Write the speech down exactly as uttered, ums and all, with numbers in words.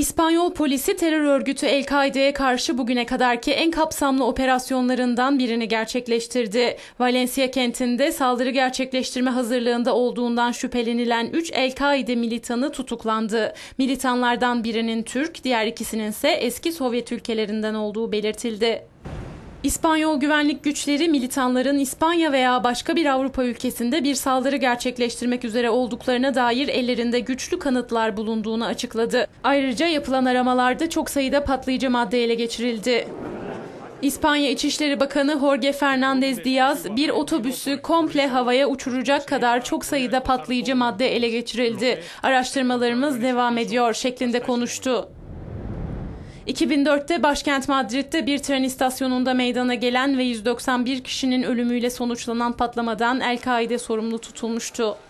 İspanyol polisi terör örgütü El-Kaide'ye karşı bugüne kadarki en kapsamlı operasyonlarından birini gerçekleştirdi. Valencia kentinde saldırı gerçekleştirme hazırlığında olduğundan şüphelenilen üç El-Kaide militanı tutuklandı. Militanlardan birinin Türk, diğer ikisinin ise eski Sovyet ülkelerinden olduğu belirtildi. İspanyol güvenlik güçleri militanların İspanya veya başka bir Avrupa ülkesinde bir saldırı gerçekleştirmek üzere olduklarına dair ellerinde güçlü kanıtlar bulunduğunu açıkladı. Ayrıca yapılan aramalarda çok sayıda patlayıcı madde ele geçirildi. İspanya İçişleri Bakanı Jorge Fernández Díaz, bir otobüsü komple havaya uçuracak kadar çok sayıda patlayıcı madde ele geçirildi. Araştırmalarımız devam ediyor şeklinde konuştu. iki bin dörtte başkent Madrid'de bir tren istasyonunda meydana gelen ve yüz doksan bir kişinin ölümüyle sonuçlanan patlamadan El-Kaide sorumlu tutulmuştu.